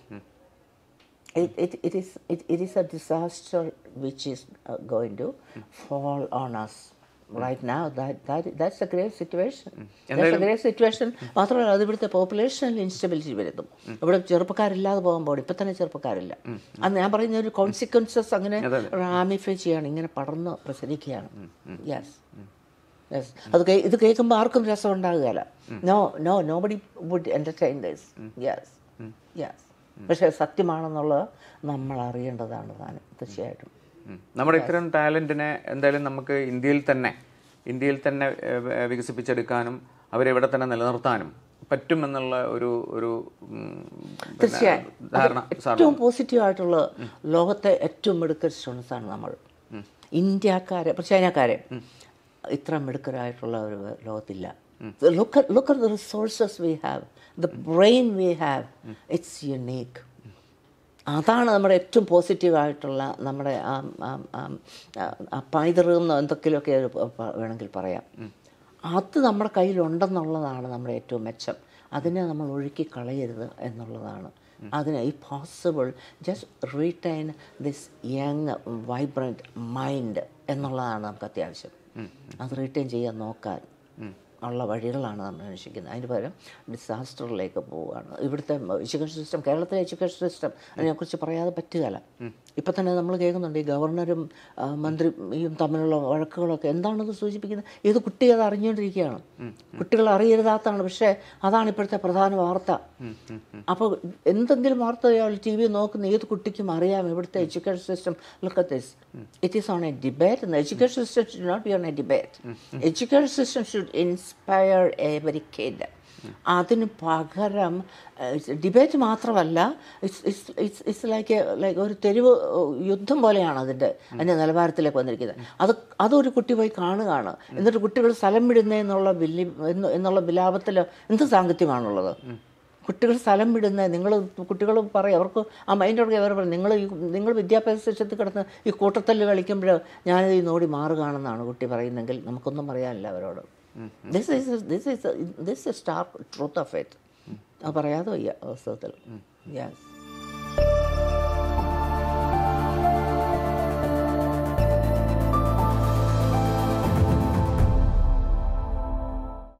It is a disaster which is going to fall on us. Right now, that's a grave situation. That's a grave situation. മാത്രമല്ല അത് ഇവിടുത്തെ പോപ്പുലേഷനിൽ ഇൻസ്റ്റബിലിറ്റി വരുത്തും. ഇവിടെ ചെറുപ്പക്കാരില്ലാതെ പോകുമ്പോൾ ഇപ്പം തന്നെ ചെറുപ്പക്കാരില്ല. അത് ഞാൻ പറയുന്ന ഒരു കോൺസിക്വൻസസ് അങ്ങനെ റാമിഫൈ ചെയ്യാണ്, ഇങ്ങനെ പടർന്ന് പ്രസരിക്കുകയാണ്. യെസ്. ഇത് കേൾക്കുമ്പോൾ ആർക്കും രസം ഉണ്ടാകുകയില്ല. Nobody would entertain this. Yes. പക്ഷേ സത്യമാണെന്നുള്ളത് നമ്മൾ അറിയേണ്ടതാണ് താനും, തീർച്ചയായിട്ടും. നമ്മുടെ ഇത്തരം ടാലൻറ്റിനെ എന്തായാലും നമുക്ക് ഇന്ത്യയിൽ തന്നെ വികസിപ്പിച്ചെടുക്കാനും അവരെവിടെ തന്നെ നിലനിർത്താനും പറ്റുമെന്നുള്ള ഒരു തീർച്ചയായും ധാരണ ഏറ്റവും പോസിറ്റീവായിട്ടുള്ള ലോകത്തെ ഏറ്റവും മിടുക്കർ സ്റ്റുഡൻസാണ് നമ്മൾ. ഇന്ത്യക്കാരെ ചൈനക്കാരെ ഇത്ര മിടുക്കരായിട്ടുള്ള ഒരു ലോകത്തില്ല. Look at the resources we have, the brain we have, it's unique. അതാണ് നമ്മുടെ ഏറ്റവും പോസിറ്റീവായിട്ടുള്ള നമ്മുടെ പൈതൃകം എന്തൊക്കെയൊക്കെ വേണമെങ്കിൽ പറയാം. അത് നമ്മുടെ കയ്യിലുണ്ടെന്നുള്ളതാണ് നമ്മുടെ ഏറ്റവും മെച്ചം. അതിനെ നമ്മൾ ഒഴുക്കി കളയരുത് എന്നുള്ളതാണ്. അതിന് ഈ possible just retain this young vibrant mind എന്നുള്ളതാണ് നമുക്ക് അത്യാവശ്യം. അത് റീറ്റെയിൻ ചെയ്യാൻ നോക്കാൻ ഉള്ള വഴികളാണ് നമ്മൾ അന്വേഷിക്കുന്നത്. അതിന് പകരം ഡിസാസ്റ്ററിലേക്ക് പോവുകയാണ്. ഇവിടുത്തെ എഡ്യൂക്കേഷൻ സിസ്റ്റം, കേരളത്തിലെ എഡ്യൂക്കേഷൻ സിസ്റ്റം അതിനെക്കുറിച്ച് പറയാതെ പറ്റുകയില്ല. ഇപ്പം തന്നെ നമ്മൾ കേൾക്കുന്നുണ്ട് ഈ ഗവർണറും മന്ത്രിയും തമ്മിലുള്ള വഴക്കുകളൊക്കെ. എന്താണെന്ന് സൂചിപ്പിക്കുന്നത്? ഏത് കുട്ടി അത് അറിഞ്ഞുകൊണ്ടിരിക്കുകയാണ്. കുട്ടികൾ അറിയരുതാത്താണ്, പക്ഷേ അതാണ് ഇപ്പോഴത്തെ പ്രധാന വാർത്ത. അപ്പോൾ എന്തെങ്കിലും വാർത്ത അയാൾ ടി വി നോക്കുന്ന ഏത് കുട്ടിക്കും അറിയാം ഇവിടുത്തെ education system. Look at this, it is on a debate. Education system should not be on a debate. Education system should inspire every kid. അതിന് പകരം ഡിബേറ്റ് മാത്രമല്ല, ഇറ്റ്സ് ലൈക്ക് ഒരു തെരുവ് യുദ്ധം പോലെയാണ് അതിൻ്റെ നിലവാരത്തിലേക്ക് വന്നിരിക്കുന്നത്. അതൊരു കുട്ടി പോയി കാണുകയാണ്. എന്നിട്ട് കുട്ടികൾ സ്ഥലം വിടുന്നതെന്നുള്ള വിലാപത്തിൽ എന്ത് സാങ്കത്യമാണുള്ളത്? കുട്ടികൾ സ്ഥലം വിടുന്നത് കുട്ടികൾ പറയും, അവർക്ക് ആ മൈൻഡോടെ അവർ പറയും, നിങ്ങൾ വിദ്യാഭ്യാസ സിസ്റ്റത്തിൽ കിടന്ന് ഈ കൂട്ടത്തല്ല് കളിക്കുമ്പോൾ ഞാനിത് ഈ നോടി മാറുകയാണെന്നാണ് കുട്ടി പറയുന്നെങ്കിൽ നമുക്കൊന്നും പറയാനില്ല അവരോട്. This is stark truth of it. പറയാതെ വയ്യ വാസ്തവത്തിൽ. യെസ്.